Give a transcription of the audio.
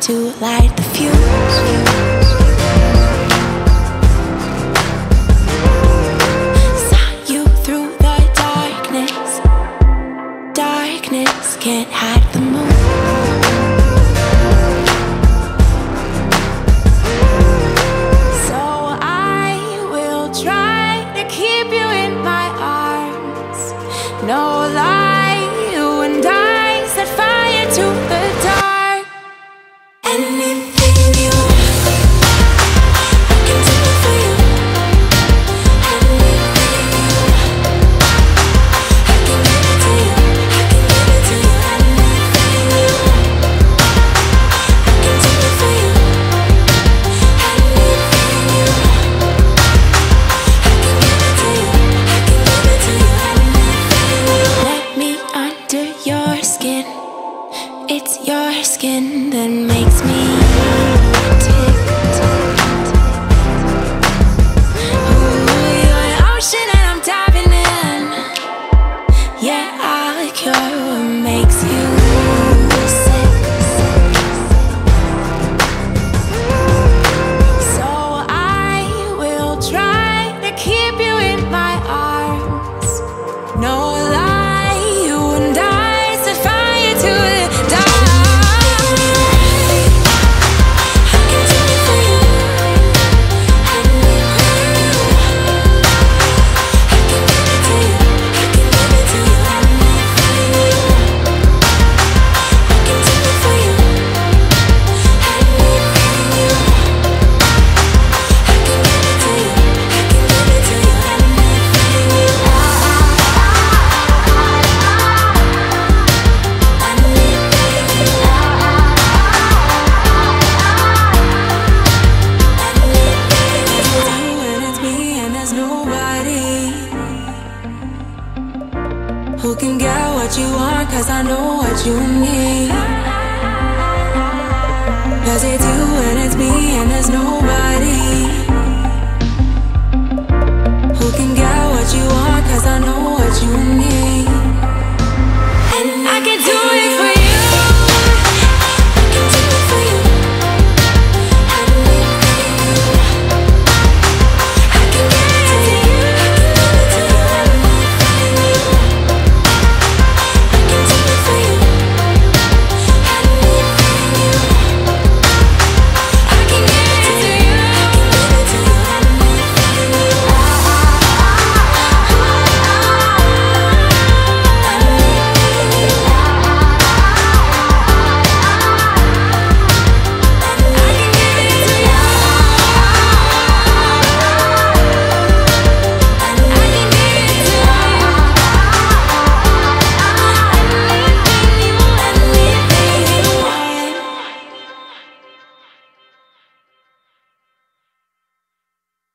to light the fuse. Saw you through the darkness. Darkness can't hide the moon. So I will try to keep you in my arms. No lie, you and I set fire to the dark. Anything you I can do it for you. Anything you I can give it to you. I can give it to you. Anything you I can do it for you. Anything you I can give it to you. I can give it to you. Anything you let me under your skin. It's your skin that makes me tick. Ooh, you're an ocean and I'm diving in. Yeah, I'll cure what makes you sick. So I will try to keep you in my arms. No lie, you and I set fire to the dark. I can do it for you. Anything I can give it to you. I can give it to you. Anything I can do it for you. Anything I can give it to you. I can give it to you. Who can get what you want, 'cause I know what you need.